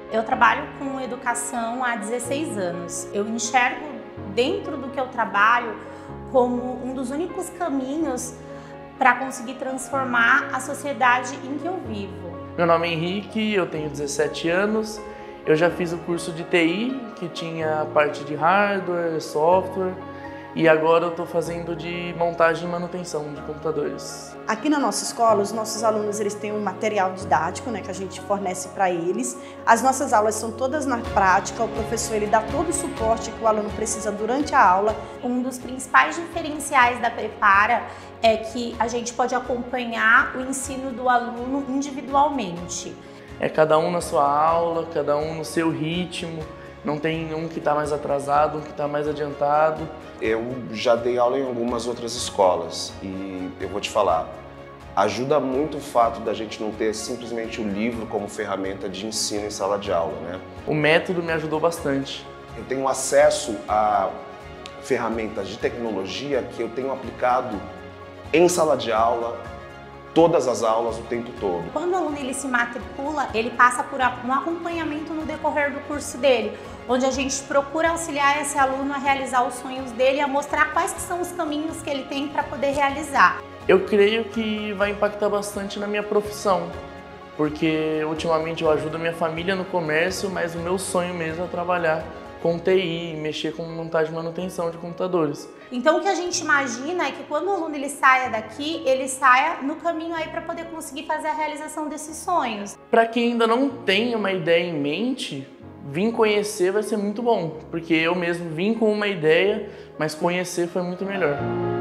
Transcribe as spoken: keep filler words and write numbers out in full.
Eu trabalho com educação há dezesseis anos. Eu enxergo dentro do que eu trabalho como um dos únicos caminhos para conseguir transformar a sociedade em que eu vivo. Meu nome é Henrique, eu tenho dezessete anos. Eu já fiz o curso de T I, que tinha a parte de hardware, software, e agora eu estou fazendo de montagem e manutenção de computadores. Aqui na nossa escola, os nossos alunos eles têm um material didático, né, que a gente fornece para eles. As nossas aulas são todas na prática, o professor ele dá todo o suporte que o aluno precisa durante a aula. Um dos principais diferenciais da Prepara é que a gente pode acompanhar o ensino do aluno individualmente. É cada um na sua aula, cada um no seu ritmo. Não tem um que está mais atrasado, um que está mais adiantado. Eu já dei aula em algumas outras escolas e eu vou te falar, ajuda muito o fato da gente não ter simplesmente o livro como ferramenta de ensino em sala de aula, né? O método me ajudou bastante. Eu tenho acesso a ferramentas de tecnologia que eu tenho aplicado em sala de aula, todas as aulas o tempo todo. Quando o aluno ele se matricula, ele passa por um acompanhamento no decorrer do curso dele, onde a gente procura auxiliar esse aluno a realizar os sonhos dele, a mostrar quais que são os caminhos que ele tem para poder realizar. Eu creio que vai impactar bastante na minha profissão, porque ultimamente eu ajudo a minha família no comércio, mas o meu sonho mesmo é trabalhar com T I, mexer com montagem e manutenção de computadores. Então o que a gente imagina é que quando o aluno ele saia daqui, ele saia no caminho aí para poder conseguir fazer a realização desses sonhos. Para quem ainda não tem uma ideia em mente, vir conhecer vai ser muito bom, porque eu mesmo vim com uma ideia, mas conhecer foi muito melhor.